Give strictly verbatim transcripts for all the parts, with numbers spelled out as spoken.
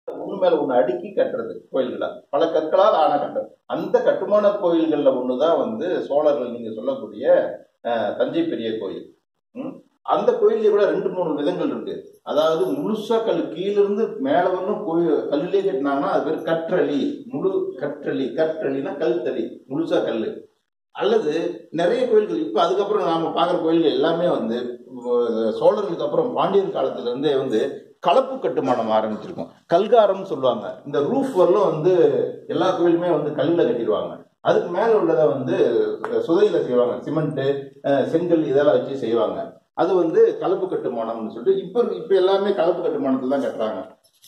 ஒண்ணு மேல ஒண்ணு அடுக்கி கட்டுறது கோயில்களா, பல கற்களால் ஆன கட்டடம். அந்த கட்டுமான கோயில்கள்ல ஒண்ணுதான் வந்து சோழர்கள் நீங்க சொல்லக்கூடிய தஞ்சை பெரிய கோயில். அந்த கோயிலே கூட ரெண்டு மூணு விதங்கள் இருக்கு. அதாவது முழுசா கல் கீழிருந்து மேல வரணும் கோயில் கல்லுலேயே கட்டினாங்கன்னா அது பேர் கற்றளி, முழு கற்றளி. கற்றளினா கல் தறி, முழுசா கல்லு. அல்லது நிறைய கோயில்கள் இப்ப அதுக்கப்புறம் நாம பாக்குற கோயில்கள் எல்லாமே வந்து சோழர்களுக்கு அப்புறம் பாண்டியன் காலத்துல இருந்தே வந்து கலப்பு கட்டுமானம் ஆரம்பிச்சிருக்கும். கல்காரம் சொல்லுவாங்க. இந்த ரூஃப் வரலும் வந்து எல்லா கோயிலுமே வந்து கல்லுல கட்டிடுவாங்க. அதுக்கு மேல உள்ளதை வந்து சுதையில செய்வாங்க, சிமெண்ட் செங்கல் இதெல்லாம் வச்சு செய்வாங்க. அது வந்து கலப்பு கட்டுமானம்னு சொல்லிட்டு இப்ப இப்ப எல்லாமே கலப்பு கட்டுமானத்துல தான் கட்டுறாங்க.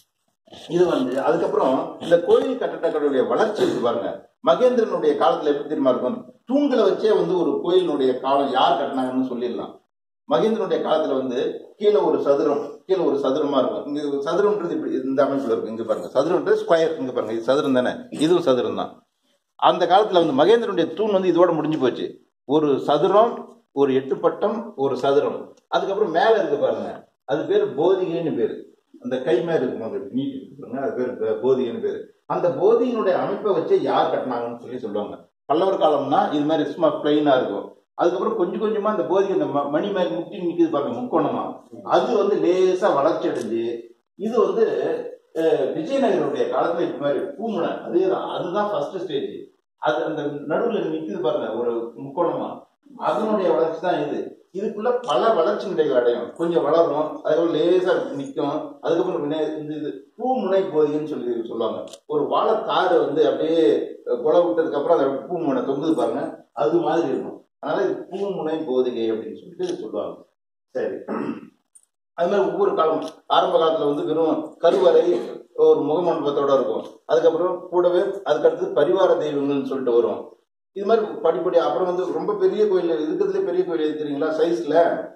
இது வந்து அதுக்கப்புறம் இந்த கோயில் கட்டடங்களுடைய வளர்ச்சி இருக்கு பாருங்க. மகேந்திரனுடைய காலத்துல எப்படி தெரியுமா இருக்கும், தூண்களை வச்சே வந்து ஒரு கோயிலுடைய காலம் யார் கட்டினாங்கன்னு சொல்லிடலாம். மகேந்திரனுடைய காலத்துல வந்து கீழே ஒரு சதுரம், கீழே ஒரு சதுரமா இருக்கும். இங்க சதுரம்ன்றது இப்படி இந்த அமைப்புல இருக்கு. இங்க பாருங்க, சதுரம்ன்றது ஸ்கொயர். இங்க பாருங்க, இது சதுரம் தானே, இதுவும் சதுரம் தான். அந்த காலத்துல வந்து மகேந்திரனுடைய தூண் வந்து இதோட முடிஞ்சு போச்சு. ஒரு சதுரம், ஒரு எட்டு பட்டம், ஒரு சதுரம். அதுக்கப்புறம் மேல இருக்கு பாருங்க, அது பேர் போதிகைன்னு பேரு. அந்த கை மேல இருக்கு நீட்டி பாருங்க, அது பேர் போதிகைன்னு பேரு. அந்த போதியினுடைய அமைப்பை வச்சு யார் கட்டினாங்கன்னு சொல்லி சொல்லுவாங்க. பல்லவர் காலம்னா இது மாதிரி சும்மா பிளைனா இருக்கும். அதுக்கப்புறம் கொஞ்சம் கொஞ்சமா அந்த போதிகை இந்த மணி மாதிரி முட்டி நிக்குது பாருங்க, முக்கோணமா, அது வந்து லேசா வளர்ச்சி அடைஞ்சு இது வந்து விஜயநகருடைய காலத்துல இது மாதிரி பூமுனை, அதேதான், அதுதான் ஃபர்ஸ்ட் ஸ்டேஜ். அது அந்த நடுவுல நிக்குது பாருங்க ஒரு முக்கோணமா, அதனுடைய வளர்ச்சி தான் இது. இதுக்குள்ள பல வளர்ச்சி நிலைகள் அடையும். கொஞ்சம் வளரும், அதுக்கப்புறம் லேசா நிற்கும். அதுக்கப்புறம் இது பூமுனை போதிகைன்னு சொல்லி சொல்லுவாங்க. ஒரு வாழைத்தாறு வந்து அப்படியே கொலை விட்டதுக்கு அப்புறம் அதை பூமுனை தொங்குது பாருங்க, அது மாதிரி இருக்கும். அதனால இது பூமுனை போதிகை அப்படின்னு சொல்லிட்டு சொல்லுவாங்க. சரி, அது மாதிரி ஒவ்வொரு காலம் ஆரம்ப காலத்துல வந்து வெறும் கருவறை ஒரு முகமண்டபத்தோட இருக்கும். அதுக்கப்புறம் கூடவே அதுக்கடுத்து பரிவார தெய்வங்கள்னு சொல்லிட்டு வரும். இது மாதிரி படிப்படி அப்புறம் வந்து ரொம்ப பெரிய கோயில் இருக்கிறதுல பெரிய கோயில் எது தெரியுங்களா சைஸ்ல?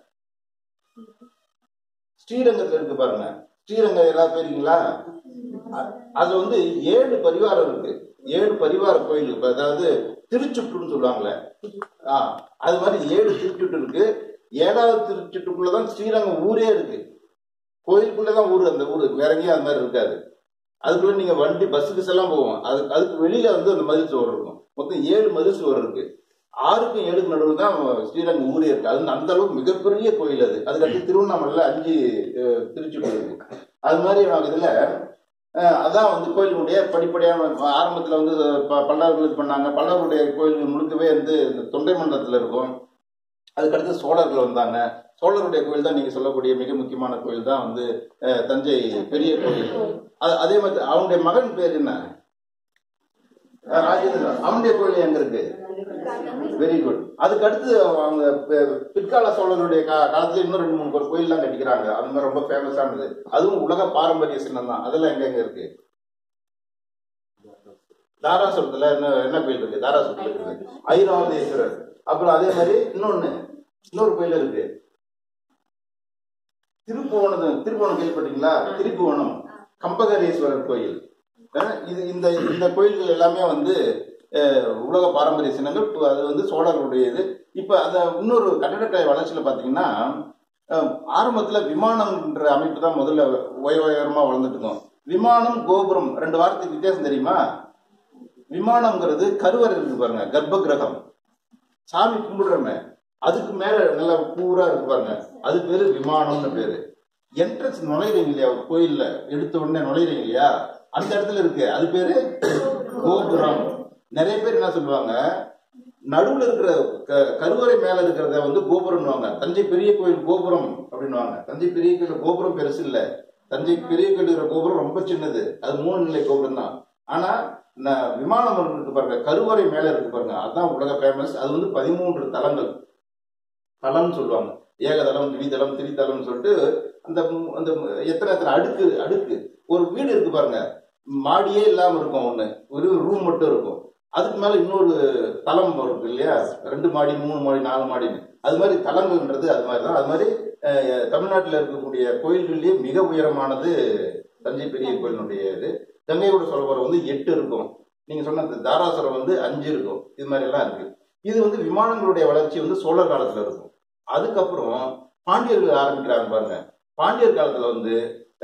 ஸ்ரீரங்கத்துல இருக்கு பாருங்க. ஸ்ரீரங்கம் எல்லாரும் போயிருக்கீங்களா? அதுல வந்து ஏழு பரிவாரம் இருக்கு. ஏழு பரிவார கோயில். அதாவது திருச்சுற்றுன்னு சொல்லுவாங்களே, ஆஹ் அது மாதிரி ஏழு திருச்சுட்டு இருக்கு. ஏழாவது திருச்சுட்டுக்குள்ளதான் ஸ்ரீரங்கம் ஊரே இருக்கு. கோயிலுக்குள்ளதான் ஊரு, அந்த ஊரு வேற எங்கேயும் அது மாதிரி இருக்காது. அதுக்குள்ள நீங்க வண்டி பஸ்ஸுக்கு எல்லாம் போவோம். அது அதுக்கு வெளியில வந்து அந்த மதில் சுவர் இருக்கும். மொத்தம் ஏழு மதில் சுவர் இருக்கு. ஆறுக்கும் ஏழுக்கு நடுவில் தான் ஸ்ரீரங்கம் ஊரே இருக்கு. அது அந்த அளவுக்கு மிகப்பெரிய கோயில் அது. அதுக்கடுத்து திருவண்ணாமலையில அஞ்சு திருச்சுட்டு இருக்கு. அது மாதிரி நாங்கள் இதுல அதான் வந்து கோயிலுடைய படிப்படியான ஆரம்பத்துல வந்து பல்லவர்கள் இது பண்ணாங்க. பல்லவருடைய கோயில்கள் முழுக்கவே வந்து தொண்டை மண்டலத்துல இருக்கும். அதுக்கடுத்து சோழர்கள் வந்தாங்க. சோழருடைய கோயில் தான் நீங்க சொல்லக்கூடிய மிக முக்கியமான கோயில் தான் வந்து தஞ்சை பெரிய கோயில். அதே மாதிரி அவனுடைய மகன் பேர் என்ன? ராஜேந்திரன். அவனுடைய கோயில் எங்க இருக்கு? Very good. அதுக்கு அடுத்து அவங்க பிற்கால சோழருடைய காலத்துல இன்னும் ரெண்டு மூணு கோயில் எல்லாம் கட்டிக்கிறாங்க. அது மாதிரி ரொம்ப ஃபேமஸானது. அதுவும் உலக பாரம்பரிய சின்னம் தான். அதெல்லாம் எங்க எங்க இருக்கு? தாராசுரத்துல என்ன என்ன கோயில் இருக்கு? தாராசுரத்துல இருக்கு ஐராவதேஸ்வரர். அப்புறம் அதே மாதிரி இன்னொன்னு இன்னொரு கோயில் இருக்கு, திருப்புவனம். திருப்புவனம் கேள்விப்பட்டீங்களா? திருப்புவனம் கம்பகரேஸ்வரர் கோயில். இது இந்த இந்த கோயில்கள் எல்லாமே வந்து உலக பாரம்பரிய சின்னங்கள். அது வந்து சோழர்களுடையது. இப்ப அந்த இன்னொரு கட்டடக்கலை வளர்ச்சியில பாத்தீங்கன்னா ஆரம்பத்துல விமானம்ன்ற அமைப்பு தான் முதல்ல உயர உயரமா வளர்ந்துட்டு இருக்கும். விமானம் கோபுரம் ரெண்டு வாரத்துக்கு வித்தியாசம் தெரியுமா? விமானம்ங்கிறது கருவறை இருக்கு பாருங்க, கர்ப்ப கிரகம், சாமி கும்பிடுறமே, அதுக்கு மேல நல்லா பூரா இருக்கு பாருங்க, அது பேரு விமானம்னு பேரு. என்ட்ரன்ஸ் நுழைறீங்க இல்லையா கோயில்ல, எடுத்த உடனே நுழைறீங்க இல்லையா, அந்த இடத்துல இருக்கு, அது பேரு கோபுரம். நிறைய பேர் என்ன சொல்லுவாங்க, நடுவுல இருக்கிற கருவறை மேல இருக்கிறத வந்து கோபுரம்னுவாங்க. தஞ்சை பெரிய கோயில் கோபுரம் அப்படின்னுவாங்க. தஞ்சை பெரிய கோயில் கோபுரம் பெருசு இல்ல. தஞ்சை பெரிய கோயில் இருக்கிற கோபுரம் ரொம்ப சின்னது, அது மூணு நிலை கோபுரம் தான். ஆனா விமானம் இருக்கு பாருங்க, கருவறை மேல இருக்கு பாருங்க, அதுதான் உலக ஃபேமஸ். அது வந்து பதிமூன்று தலங்கள், தலம் சொல்லுவாங்க. ஏகதளம், திவிதளம், திரிதளம் சொல்லிட்டு அந்த அந்த எத்தனை எத்தனை அடுக்கு அடுக்கு. ஒரு வீடு இருக்கு பாருங்க, மாடியே இல்லாம இருக்கும், ஒண்ணு ஒரு ரூம் மட்டும் இருக்கும். அதுக்கு மேல இன்னொரு தளம் இருக்கு இல்லையா, ரெண்டு மாடி மூணு மாடி நாலு மாடின்னு. அது மாதிரி தலங்கள்ன்றது அது மாதிரிதான். அது மாதிரி தமிழ்நாட்டில் இருக்கக்கூடிய கோயில்கள்லயே மிக உயரமானது தஞ்சை பெரிய கோயிலுடைய இது. கங்கைகொண்ட சோழபுரம் வந்து எட்டு இருக்கும். நீங்க சொன்ன தாராசுரம் வந்து அஞ்சு இருக்கும். இது மாதிரி எல்லாம் இருக்கு. இது வந்து விமானங்களுடைய வளர்ச்சி வந்து சோழர் காலத்துல இருக்கும். அதுக்கப்புறம் பாண்டியர்கள் ஆரம்பிக்கிறாங்க பாருங்க. பாண்டியர் காலத்துல வந்து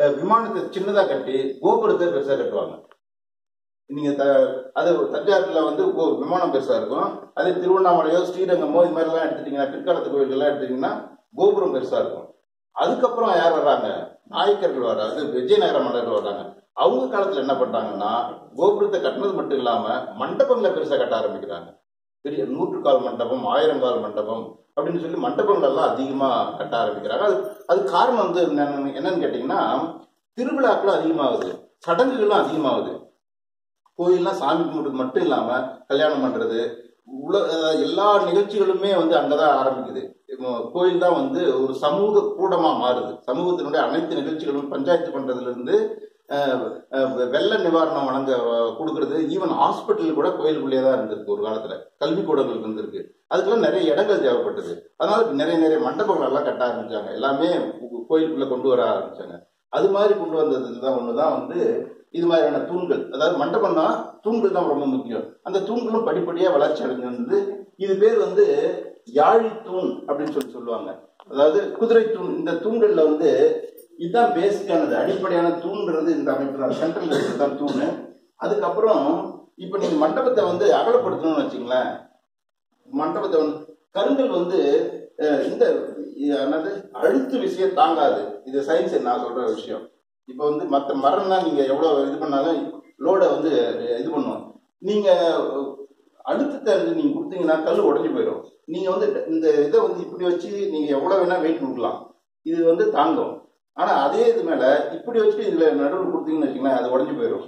விமானத்தை சின்னதா கட்டி கோபுரத்தை பெருசா கட்டுவாங்க. நீங்க அது தஞ்சாவூர்ல வந்து விமானம் பெருசா இருக்கும். அதே திருவண்ணாமலையோ ஸ்ரீரங்கமோ இது மாதிரி எல்லாம் எடுத்துட்டீங்கன்னா, பிற்காலத்து கோயில்கள் எல்லாம் எடுத்துட்டீங்கன்னா கோபுரம் பெருசா இருக்கும். அதுக்கப்புறம் யார் வர்றாங்க? நாயக்கர்கள் வர்றாங்க, விஜயநகர மன்னர்கள் வர்றாங்க. அவங்க காலத்துல என்ன பண்றாங்கன்னா, கோபுரத்தை கட்டினது மட்டும் இல்லாம மண்டபங்களை பெருசா கட்ட ஆரம்பிக்கிறாங்க. பெரிய நூற்றுக்கால் மண்டபம், ஆயிரம் கால் மண்டபம் அப்படின்னு சொல்லி மண்டபங்கள் எல்லாம் அதிகமா கட்ட ஆரம்பிக்கிறாங்க. அது அது காரணம் வந்து என்னன்னு கேட்டீங்கன்னா, திருவிழாக்களும் அதிகமாகுது, சடங்குகளும் அதிகமாகுது. கோயில்லாம் சாமி கும்பிடுறது மட்டும் இல்லாம கல்யாணம் பண்றது, உலக எல்லா நிகழ்ச்சிகளுமே வந்து அங்கதான் ஆரம்பிக்குது. கோயில் தான் வந்து ஒரு சமூக கூடமா மாறுது. சமூகத்தினுடைய அனைத்து நிகழ்ச்சிகளும் பஞ்சாயத்து பண்றதுல இருந்து வெள்ள நிவாரணம் வழங்க கொடுக்கறது, ஈவன் ஹாஸ்பிட்டல் கூட கோயிலுக்குள்ளேயே தான் இருந்திருக்கு. ஒரு காலத்துல கல்வி கூடங்கள் இருந்திருக்கு. அதுக்கெல்லாம் நிறைய இடங்கள் தேவைப்பட்டது. அதனால நிறைய நிறைய மண்டபங்கள் எல்லாம் கட்ட ஆரம்பிச்சாங்க. எல்லாமே கோயிலுக்குள்ள கொண்டு வர ஆரம்பிச்சாங்க. அது மாதிரி கொண்டு வந்ததுதான் ஒண்ணுதான் வந்து இது மாதிரியான தூண்கள். அதாவது மண்டபம்னா தூண்கள் தான் ரொம்ப முக்கியம். அந்த தூண்களும் படிப்படியா வளர்ச்சி அடைஞ்சு வந்தது. இது பேர் வந்து யாழி தூண் அப்படின்னு சொல்லி சொல்லுவாங்க. அதாவது குதிரை தூண். இந்த தூண்கள்ல வந்து இதுதான் பேசிக்கானது, அடிப்படையான தூண்றது இந்த அமைப்பு தான். சென்ட்ரல் தான் தூணு. அதுக்கப்புறம் இப்ப நீங்க மண்டபத்தை வந்து அகலப்படுத்தணும்னு வச்சுங்களேன், மண்டபத்தை வந்து கருங்கல் வந்து இந்த அழுத்து விஷயம் தாங்காது. இது சயின்ஸ் நான் சொல்ற விஷயம். இப்ப வந்து மற்ற மரம்னா நீங்க எவ்வளவு இது பண்ணாலும் லோட வந்து இது பண்ணுவோம். நீங்க அழுத்தத்தை நீங்க கொடுத்தீங்கன்னா கல் உடஞ்சி போயிடும். நீங்க வந்து இந்த இதை வந்து இப்படி வச்சு நீங்க எவ்வளவு வேணா வெயிட் கொடுக்கலாம், இது வந்து தாங்கும். ஆனா அதே இது மேல இப்படி வச்சுட்டு இதுல நடுவில் கொடுத்தீங்கன்னு வச்சுங்களேன், அது உடஞ்சி போயிடும்.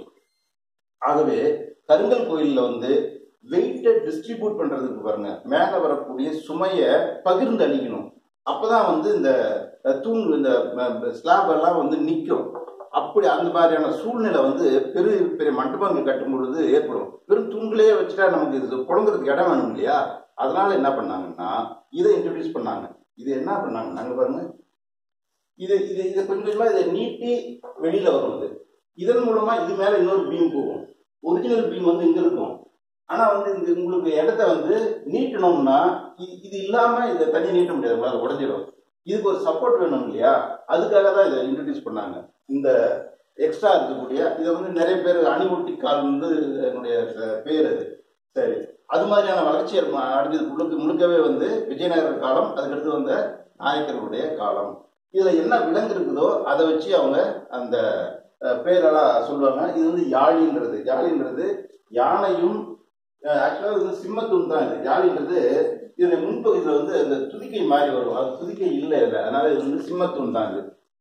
ஆகவே கருங்கல் கோயில்ல வந்து வெயிட்டை டிஸ்ட்ரிபியூட் பண்றதுக்கு பாருங்க, மேல வரக்கூடிய சுமைய பகிர்ந்து அளிக்கணும். அப்பதான் வந்து இந்த தூண் இந்த ஸ்லாப் எல்லாம் வந்து நிற்கும். அப்படி அந்த மாதிரியான சூழ்நிலை வந்து பெரிய பெரிய மண்டபங்கள் கட்டும் பொழுது ஏற்படும். வெறும் தூண்களே வச்சுட்டா நமக்கு இது புழங்குறதுக்கு இடம் வேணும் இல்லையா? அதனால என்ன பண்ணாங்கன்னா இதை இன்ட்ரடியூஸ் பண்ணாங்க. இது என்ன பண்ணாங்க நாங்க பாருங்க, இது இது இதை கொஞ்சம் கொஞ்சமா இதை நீட்டி வெளியில வருவது. இதன் மூலமா இது மேல இன்னொரு பீம் போகும். ஒரிஜினல் பீம் வந்து இங்க இருக்கும். ஆனா வந்து இந்த உங்களுக்கு இடத்த வந்து நீட்டணும்னா இது இல்லாம இதை தனி நீட்ட முடியாது, உங்களால உடஞ்சிடும். இதுக்கு ஒரு சப்போர்ட் வேணும் இல்லையா? அதுக்காக தான் இதை இன்ட்ரடியூஸ் பண்ணாங்க. இந்த எக்ஸ்ட்ரா இருக்கக்கூடிய இதை வந்து நிறைய பேர் அணிமுட்டி கால் வந்து என்னுடைய பேர் அது. சரி, அது மாதிரியான வளர்ச்சி அடைஞ்சது முழுக்க முழுக்கவே வந்து விஜயநகர காலம், அதுக்கடுத்து வந்த நாயக்கர்களுடைய காலம். இதுல என்ன விலங்கு இருக்குதோ அதை வச்சு அவங்க அந்த பேரெல்லாம் சொல்லுவாங்க. இது வந்து யாழின்றது. யாழின்றது யானையும் ஆக்சுவலா இது சிம்மத்தூண் தான். இது யாழின்றது இதனுடைய முன்பகுதியில் வந்து அந்த துதிக்கை மாறி வரும். அது துதிக்கை இல்லை இல்லை, அதனால இது வந்து சிம்மத்தூண் தான். இது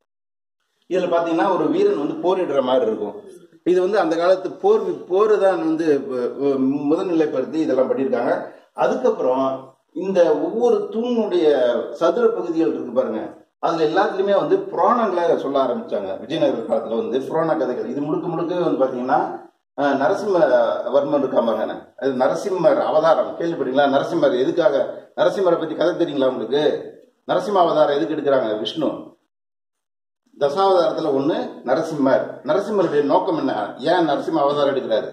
இதுல பாத்தீங்கன்னா ஒரு வீரன் வந்து போரிடுற மாதிரி இருக்கும். இது வந்து அந்த காலத்து போர் போர் தான் வந்து முதல்நிலைப்படுத்தி இதெல்லாம் பண்ணியிருக்காங்க. அதுக்கப்புறம் இந்த ஒவ்வொரு தூணுடைய சதுர பகுதிகள் இருக்கு பாருங்க, அதுல எல்லாத்துலயுமே வந்து புராணங்களை சொல்ல ஆரம்பிச்சாங்க. விஜயநகர காலத்துல வந்து புராண கதைகள். இது முழுக்க முழுக்க வந்து பாத்தீங்கன்னா நரசிம்மவர்மன் இருக்காங்க. அது நரசிம்மர் அவதாரம் கேள்விப்பட்டீங்களா? நரசிம்மர் எதுக்காக, நரசிம்மரை பத்தி கதை தெரியுங்களா உங்களுக்கு? நரசிம்ம அவதாரம் எதுக்கு எடுக்கிறாங்க? விஷ்ணு தசாவதாரத்துல ஒண்ணு நரசிம்மர். நரசிம்மருடைய நோக்கம் என்ன? ஏன் நரசிம்ம அவதாரம் எடுக்கிறாரு?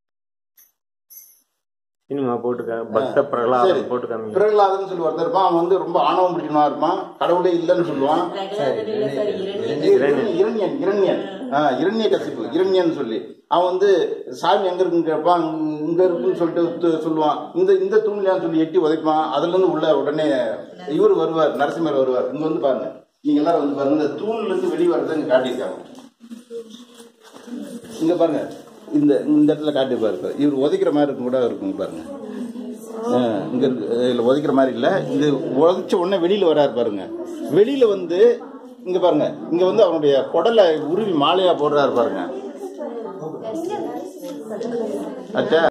பிரகலாதன் சொல்லி ஒருத்தர் இருப்பான். அவன் வந்து ரொம்ப ஆணவம் பிடிக்கணுமா இருப்பான், கடவுளே இல்லைன்னு சொல்லுவான். இரண்யன் இரண்யன் இரண்ய கசிப்பு இரண்யன் சொல்லி அவன் வந்து சாமி எங்க இருக்குன்னு கேட்பான். இங்க இருக்குன்னு சொல்லிட்டு சொல்லுவான். இந்த இந்த தூண்லையான்னு சொல்லி எட்டி உதைப்பான். அதுல இருந்து உள்ள உடனே இவர் வருவார், நரசிம்மர் வருவார். இங்க வந்து பாருங்க, நீங்க எல்லாரும் வந்து பாருங்க, இந்த தூண்ல இருந்து வெளியே வரதை இங்க காட்டியிருக்காங்க. இங்க பாருங்க, இந்த இந்த இடத்துல காட்டி பாருங்க. இவர் உதைக்கிற மாதிரி இருக்கும் கூட இருக்கும் பாருங்க. இங்க இதுல உதைக்கிற மாதிரி இல்ல, இது உதைச்ச உடனே வெளியில வராரு பாருங்க. வெளியில வந்து இங்க பாருங்க, இங்க வந்து அவனுடைய குடலை உருவி மாலையா போடுறாரு பாருங்க. அச்சா